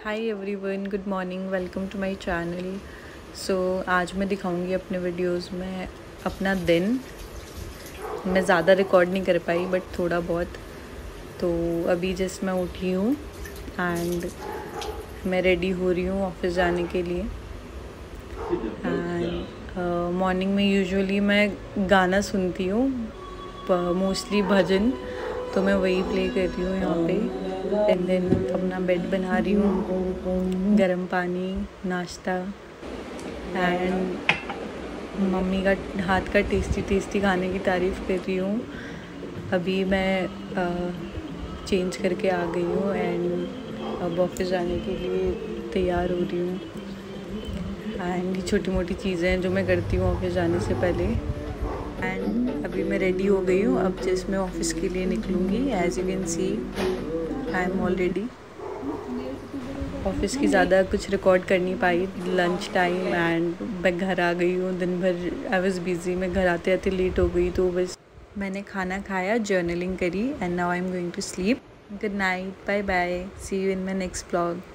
Hi everyone, good morning, welcome to my channel. So आज मैं दिखाऊंगी अपने वीडियोस में अपना दिन। मैं ज़्यादा रिकॉर्ड नहीं कर पाई बट थोड़ा बहुत। तो अभी जस्ट मैं उठी हूँ एंड मैं रेडी हो रही हूँ ऑफिस जाने के लिए। एंड मॉर्निंग में यूजुअली मैं गाना सुनती हूँ, मोस्टली भजन, तो मैं वही प्ले कर रही हूँ यहाँ पे। एंड देन अपना बेड बना रही हूँ, गर्म पानी, नाश्ता एंड मम्मी का हाथ का टेस्टी खाने की तारीफ़ कर रही हूँ। अभी मैं चेंज करके आ गई हूँ एंड अब ऑफिस जाने के लिए तैयार हो रही हूँ। एंड ये छोटी मोटी चीज़ें हैं जो मैं करती हूँ ऑफिस जाने से पहले। एंड अभी मैं रेडी हो गई हूँ, अब जस्ट मैं ऑफिस के लिए निकलूँगी। As you can see I am all ready. Office की ज़्यादा कुछ रिकॉर्ड कर नहीं पाई, लंच टाइम एंड मैं घर आ गई हूँ। दिन भर आई वाज बिज़ी, मैं घर आते आते लेट हो गई, तो बस मैंने खाना खाया, जर्नलिंग करी and now I am going to sleep. Good night, bye bye, see you in my next vlog.